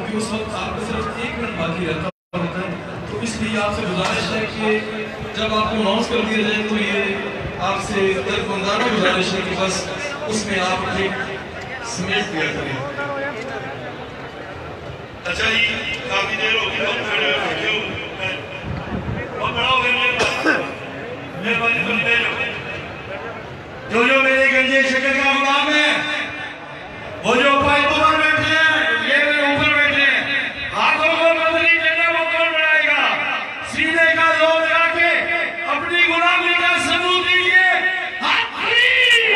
क्योंकि उस वक्त आपको सिर्फ 1 मिनट बाकी रहता होता है, तो इसलिए आपसे गुजारिश है कि जब आपको अनाउंस कर दिया जाए तो ये आपसे दरगुजारा गुजारिश है कि बस उसमें आप समेट दिया करें। अच्छा जी, काफी देर हो गई, हम खड़े हो क्यों और बड़ा हो गया मेहरबानी करते जो जो मेरे गंजे शक्ल का गुलाम है, वो जो पाइप पर बैठे हैं, ये मेरे ऊपर बैठे हैं, हाथों को बदली देना वो कौन बनाएगा? सीने का जोर लगा के अपनी गुलामी का सबूत दीजिए। हाथ फ्री,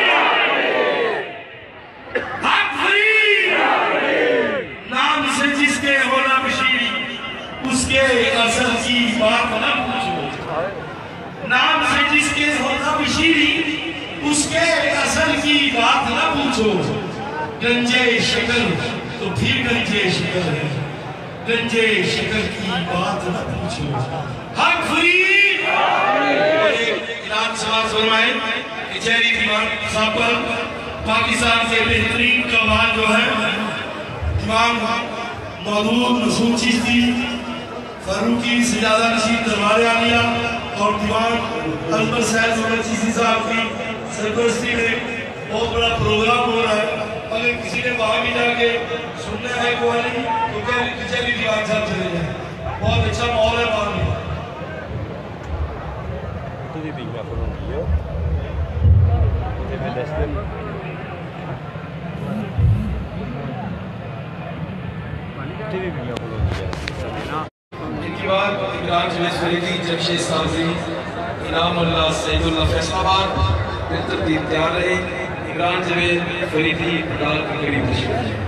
हाथ फ्री। नाम से जिसके होना बशीरी, उसके असल की बात न पूछो। नाम से जिसके होना बशीरी, उसके असल की बात न पूछो। गंजे शक्ल तो फिर गंजे शक्ल है, गंजे शक्ल की बात न पूछो। हक फ्री। इलाज समाज फरमाए कि चेहरी दीवान साहब पर पाकिस्तान के बेहतरीन कमाल जो है इमाम मौदूद मसूद चिश्ती, फारूकी सजादा रशीद दरबार आलिया और दीवान अकबर सैयद चिश्ती साहब की सरपरस्ती में बहुत बड़ा प्रोग्राम हो रहा है। अगर किसी ने वहां भी जाके सुनना है कवाली तो चली दीवान साहब चले जाए, बहुत अच्छा माहौल है वहां में। इनकी बात इमरान जवेद फरीदी, जमशेद सावजी, इनाम अल्लाह, सईदुल्लाह फैसलाबाद, बेहतर तैयार रहे। इमरान जवेद फरीदी के करीब तशरीफ।